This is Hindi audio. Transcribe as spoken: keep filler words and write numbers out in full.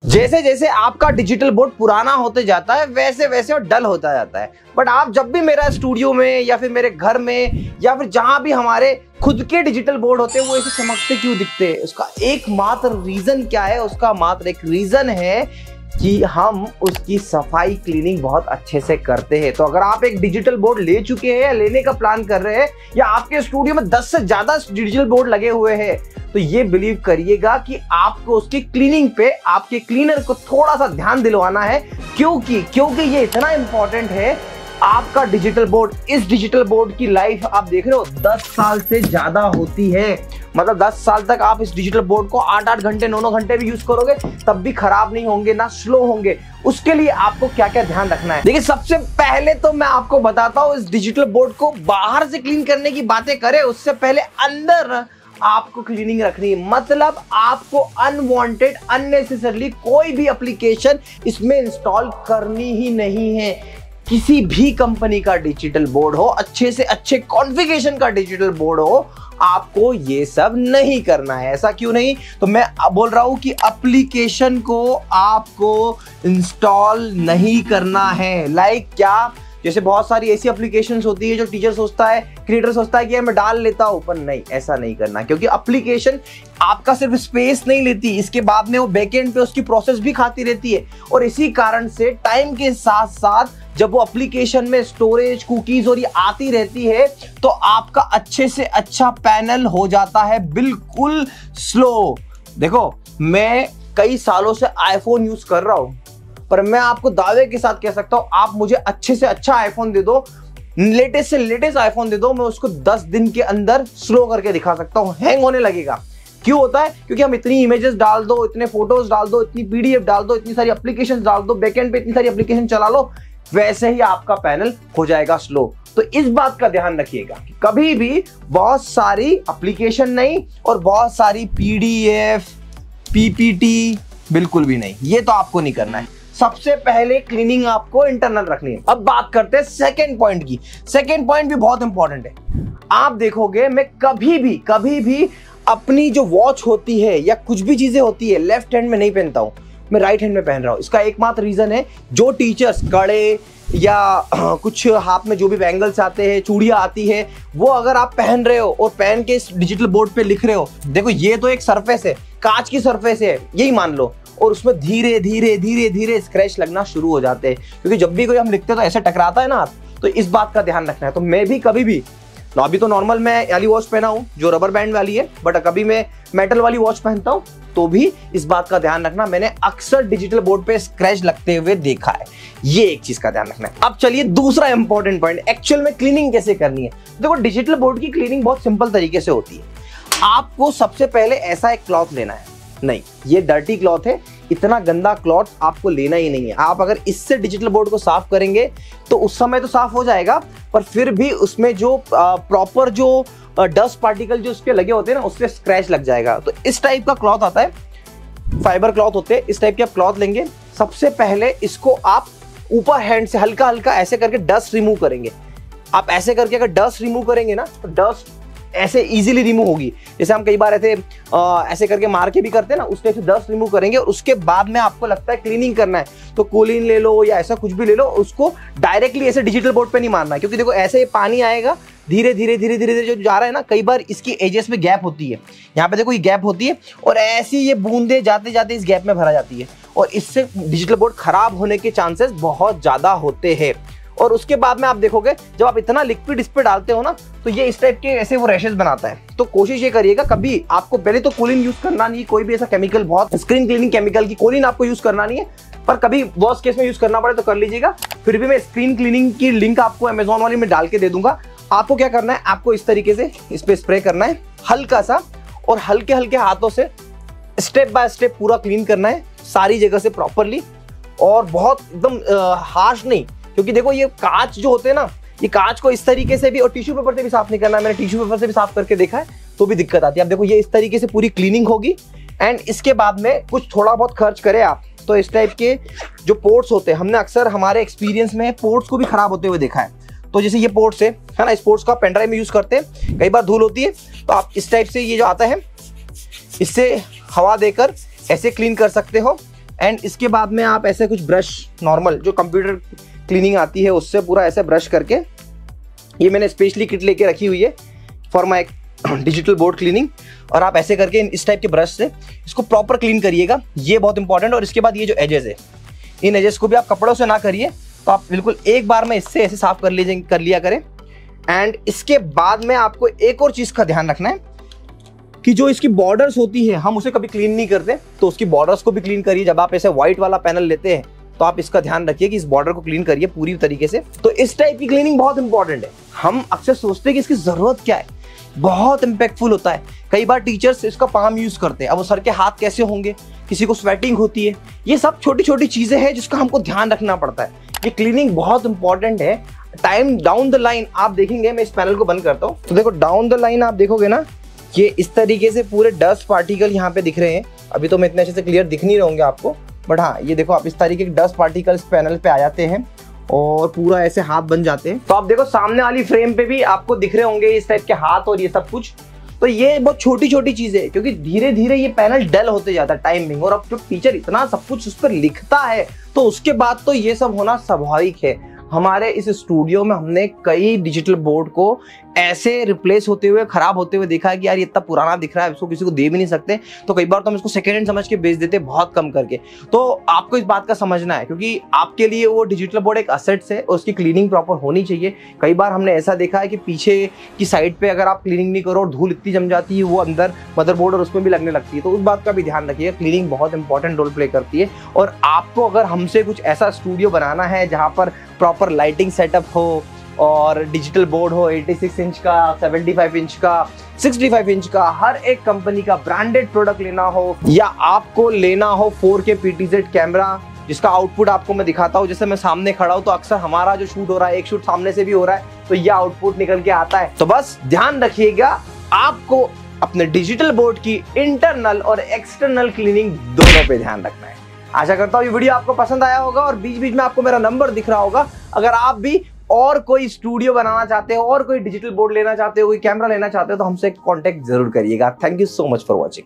जैसे जैसे आपका डिजिटल बोर्ड पुराना होते जाता है वैसे वैसे वो डल होता जाता है। बट आप जब भी मेरा स्टूडियो में या फिर मेरे घर में या फिर जहां भी हमारे खुद के डिजिटल बोर्ड होते हैं वो ऐसे चमकते क्यों दिखते हैं? उसका एकमात्र रीजन क्या है? उसका मात्र एक रीजन है कि हम उसकी सफाई क्लीनिंग बहुत अच्छे से करते हैं। तो अगर आप एक डिजिटल बोर्ड ले चुके हैं या लेने का प्लान कर रहे हैं या आपके स्टूडियो में दस से ज्यादा डिजिटल बोर्ड लगे हुए हैं तो ये बिलीव करिएगा कि आपको उसकी क्लीनिंग पे आपके क्लीनर को थोड़ा सा ध्यान दिलवाना है। क्योंकि क्योंकि ये इतना इंपॉर्टेंट है। आपका डिजिटल बोर्ड, इस डिजिटल बोर्ड की लाइफ आप देख रहे हो दस साल से ज्यादा होती है। मतलब दस साल तक आप इस डिजिटल बोर्ड को आठ आठ घंटे नौ नौ घंटे भी यूज करोगे तब भी खराब नहीं होंगे, ना स्लो होंगे। उसके लिए आपको क्या क्या ध्यान रखना है? देखिए, सबसे पहले तो मैं आपको बताता हूं, इस डिजिटल बोर्ड को बाहर से क्लीन करने की बातें करें उससे पहले अंदर आपको क्लीनिंग रखनी है। मतलब आपको अनवांटेड अननेसेसरली कोई भी एप्लीकेशन इसमें इंस्टॉल करनी ही नहीं है। किसी भी कंपनी का डिजिटल बोर्ड हो, अच्छे से अच्छे कॉन्फ़िगरेशन का डिजिटल बोर्ड हो, आपको ये सब नहीं करना है। ऐसा क्यों नहीं? तो मैं बोल रहा हूं कि एप्लीकेशन को आपको इंस्टॉल नहीं करना है। लाइक क्या? जैसे बहुत सारी ऐसी एप्लीकेशंस होती है जो टीचर सोचता है, क्रिएटर सोचता है कि मैं डाल लेता हूं, पर नहीं, ऐसा नहीं करना। क्योंकि एप्लीकेशन आपका सिर्फ स्पेस नहीं लेती, इसके बाद में वो बैकएंड पे उसकी प्रोसेस भी खाती रहती है। और इसी कारण से टाइम के साथ साथ जब वो एप्लीकेशन में स्टोरेज, कुकीज और ये आती रहती है तो आपका अच्छे से अच्छा पैनल हो जाता है बिल्कुल स्लो। देखो, मैं कई सालों से आईफोन यूज कर रहा हूं, पर मैं आपको दावे के साथ कह सकता हूं, आप मुझे अच्छे से अच्छा आईफोन दे दो, लेटेस्ट से लेटेस्ट आईफोन दे दो, मैं उसको दस दिन के अंदर स्लो करके दिखा सकता हूं। हैंग होने लगेगा। क्यों होता है? क्योंकि हम इतनी इमेजेस डाल दो, इतने फोटोज डाल दो, इतनी पीडीएफ डाल दो, इतनी सारी एप्लीकेशंस डाल दो, बैकएंड पे इतनी सारी एप्लीकेशन चला लो, वैसे ही आपका पैनल हो जाएगा स्लो। तो इस बात का ध्यान रखिएगा कि कभी भी बहुत सारी एप्लीकेशन नहीं और बहुत सारी पीडीएफ, पीपीटी बिल्कुल भी नहीं, ये तो आपको नहीं करना है। सबसे पहले क्लीनिंग आपको इंटरनल रखनी है। अब बात करते हैं सेकंड पॉइंट की। सेकंड पॉइंट भी बहुत इंपॉर्टेंट है। आप देखोगे, मैं कभी भी कभी भी अपनी जो वॉच होती है या कुछ भी चीजें होती है लेफ्ट हैंड में नहीं पहनता हूं, मैं राइट हैंड में पहन रहा हूं। इसका एकमात्र रीजन है, जो टीचर्स कड़े या कुछ हाथ में जो भी बैंगल्स आते हैं, चूड़ियां आती है, वो अगर आप पहन रहे हो और पहन के इस डिजिटल बोर्ड पे लिख रहे हो, देखो ये तो एक सरफेस है, कांच की सरफेस है, यही मान लो, और उसमें धीरे धीरे धीरे धीरे स्क्रैच लगना शुरू हो जाते हैं। क्योंकि जब भी कोई हम लिखते हैं तो ऐसे टकराता है ना हाथ, तो इस बात का ध्यान रखना है। तो मैं भी कभी भी, अभी तो नॉर्मल मैं वाली वॉच पहना हूं जो रबर बैंड वाली है, बट कभी मैं मेटल वाली वॉच पहनता हूं तो भी इस बात का ध्यान रखना, मैंने अक्सर डिजिटल बोर्ड पे स्क्रैच लगते हुए देखा है। ये एक चीज का ध्यान रखना है। अब चलिए दूसरा इंपॉर्टेंट पॉइंट, एक्चुअल में क्लीनिंग कैसे करनी है। देखो, डिजिटल बोर्ड की क्लीनिंग बहुत सिंपल तरीके से होती है। आपको सबसे पहले ऐसा एक क्लॉथ लेना है। नहीं, ये डर्टी क्लॉथ है, इतना गंदा क्लॉथ आपको लेना ही नहीं है। आप अगर इससे डिजिटल बोर्ड को साफ करेंगे तो उस समय तो साफ हो जाएगा, पर फिर भी उसमें जो प्रॉपर जो डस्ट पार्टिकल जो उसके लगे होते हैं ना, उससे स्क्रैच लग जाएगा। तो इस टाइप का क्लॉथ आता है, फाइबर क्लॉथ होते हैं, इस टाइप के आप क्लॉथ लेंगे। सबसे पहले इसको आप ऊपर हैंड से हल्का हल्का ऐसे करके डस्ट रिमूव करेंगे। आप ऐसे करके अगर डस्ट रिमूव करेंगे ना तो डस्ट ऐसे इजीली रिमूव होगी। जैसे हम कई बार ऐसे ऐसे करके मार के भी करते हैं ना, उस टाइप से डस्ट रिमूव करेंगे। और उसके बाद में आपको लगता है क्लीनिंग करना है तो कोलिन ले लो या ऐसा कुछ भी ले लो, उसको डायरेक्टली ऐसे डिजिटल बोर्ड पे नहीं मारना है। क्योंकि देखो, ऐसे पानी आएगा धीरे धीरे धीरे धीरे धीरे जो जा रहा है ना, कई बार इसकी एजेस में गैप होती है। यहाँ पे देखो ये गैप होती है और ऐसी ये बूंदे जाते जाते इस गैप में भरा जाती है और इससे डिजिटल बोर्ड खराब होने के चांसेस बहुत ज्यादा होते हैं। और उसके बाद में आप देखोगे, जब आप इतना लिक्विड इस पे डालते हो ना, तो ये इस टाइप के ऐसे वो रैशेस बनाता है। तो कोशिश ये करिएगा, कभी आपको पहले तो कोलिन यूज करना नहीं है, कोई भी ऐसा केमिकल, बहुत स्क्रीन क्लीनिंग केमिकल की कोलिन आपको यूज करना नहीं है, पर कभी वर्स्ट केस में यूज करना पड़े तो कर लीजिएगा। फिर भी मैं स्क्रीन क्लीनिंग की लिंक आपको अमेजोन वाली में डाल के दे दूंगा। आपको क्या करना है, आपको इस तरीके से इस पे स्प्रे करना है हल्का सा, और हल्के हल्के हाथों से स्टेप बाय स्टेप पूरा क्लीन करना है सारी जगह से प्रॉपरली, और बहुत एकदम हार्श नहीं। क्योंकि देखो, ये कांच जो होते हैं ना, ये कांच को इस तरीके से भी, और टिश्यू पेपर से भी साफ नहीं करना है। मैंने टिश्यू पेपर से भी साफ करके देखा है तो भी दिक्कत आती है। अब देखो, ये इस तरीके से पूरी क्लीनिंग होगी। एंड इसके बाद में कुछ थोड़ा बहुत खर्च करें आप तो इस टाइप के जो पोर्ट्स होते हैं, हमने अक्सर हमारे एक्सपीरियंस में पोर्ट्स को भी खराब होते हुए देखा है। तो जैसे ये पोर्ट्स है है ना, इस पोर्ट्स को आप पेन ड्राइव में यूज करते हैं, कई बार धूल होती है तो आप इस टाइप से ये जो आता है इससे हवा देकर ऐसे क्लीन कर सकते हो। एंड इसके बाद में आप ऐसे कुछ ब्रश नॉर्मल जो कंप्यूटर क्लीनिंग आती है उससे पूरा ऐसे ब्रश करके, ये मैंने स्पेशली किट लेके रखी हुई है for my digital board cleaning, और आप ऐसे करके इस टाइप के ब्रश से इसको प्रॉपर क्लीन करिएगा, ये बहुत इंपॉर्टेंट। और इसके बाद ये जो एजेस है, इन एजेस को भी आप कपड़ों से ना करिए, तो आप बिल्कुल एक बार में इससे ऐसे साफ कर लीजिए कर लिया करें। एंड इसके बाद में आपको एक और चीज का ध्यान रखना है कि जो इसकी बॉर्डर्स होती है हम उसे कभी क्लीन नहीं करते, तो उसकी बॉर्डर्स को भी क्लीन करिए। जब आप ऐसे व्हाइट वाला पैनल लेते हैं तो आप इसका ध्यान रखिए कि इस बॉर्डर को क्लीन करिए पूरी तरीके से। तो इस टाइप की क्लीनिंग बहुत इंपॉर्टेंट है। हम अक्सर सोचते हैं कि इसकी जरूरत क्या है, बहुत इंपैक्टफुल होता है। कई बार टीचर्स इसका पाम यूज करते हैं, अब वो सर के हाथ कैसे होंगे, किसी को स्वेटिंग होती है, ये सब छोटी छोटी चीजें हैं जिसका हमको ध्यान रखना पड़ता है। ये क्लीनिंग बहुत इंपॉर्टेंट है। टाइम डाउन द लाइन आप देखेंगे, मैं इस पैनल को बंद करता हूँ तो देखो डाउन द लाइन आप देखोगे ना, ये इस तरीके से पूरे डस्ट पार्टिकल यहाँ पे दिख रहे हैं। अभी तो मैं इतने अच्छे से क्लियर दिख नहीं रहूंगे आपको, बट हाँ ये देखो आप इस तरीके के डस्ट पार्टिकल्स पैनल पे आ जाते हैं और पूरा ऐसे हाथ बन जाते हैं। तो आप देखो सामने वाली फ्रेम पे भी आपको दिख रहे होंगे इस टाइप के हाथ और ये सब कुछ। तो ये बहुत छोटी छोटी चीजें है, क्योंकि धीरे धीरे ये पैनल डल होते जाता है टाइमिंग, और अब जो टीचर इतना सब कुछ उस पर लिखता है तो उसके बाद तो ये सब होना स्वाभाविक है। हमारे इस स्टूडियो में हमने कई डिजिटल बोर्ड को ऐसे रिप्लेस होते हुए, खराब होते हुए देखा है कि यार ये इतना पुराना दिख रहा है, इसको किसी को दे भी नहीं सकते, तो कई बार तो हम इसको सेकेंड हैंड समझ के बेच देते बहुत कम करके। तो आपको इस बात का समझना है, क्योंकि आपके लिए वो डिजिटल बोर्ड एक असेट्स है और उसकी क्लीनिंग प्रॉपर होनी चाहिए। कई बार हमने ऐसा देखा है कि पीछे की साइड पे अगर आप क्लीनिंग नहीं करो और धूल इतनी जम जाती है वो अंदर मदरबोर्ड और उसमें भी लगने लगती है, तो उस बात का भी ध्यान रखिएगा। क्लीनिंग बहुत इंपॉर्टेंट रोल प्ले करती है। और आपको अगर हमसे कुछ ऐसा स्टूडियो बनाना है जहाँ पर प्रॉपर लाइटिंग सेटअप हो और डिजिटल बोर्ड हो छियासी इंच का, पचहत्तर इंच का, पैंसठ इंच का, हर एक कंपनी का ब्रांडेड प्रोडक्ट लेना हो, या आपको लेना हो फोर के पीटीजेड कैमरा जिसका आउटपुट आपको मैं दिखाता हूँ, जैसे मैं सामने खड़ा हूँ तो अक्सर हमारा जो शूट हो रहा है, एक शूट सामने से भी हो रहा है, तो यह आउटपुट निकल के आता है। तो बस ध्यान रखिएगा, आपको अपने डिजिटल बोर्ड की इंटरनल और एक्सटर्नल क्लीनिंग दोनों पे ध्यान रखना है। आशा करता हूँ ये वीडियो आपको पसंद आया होगा, और बीच बीच में आपको मेरा नंबर दिख रहा होगा। अगर आप भी और कोई स्टूडियो बनाना चाहते हो और कोई डिजिटल बोर्ड लेना चाहते हो, कोई कैमरा लेना चाहते हो, तो हमसे कांटेक्ट जरूर करिएगा। Thank you so much for watching.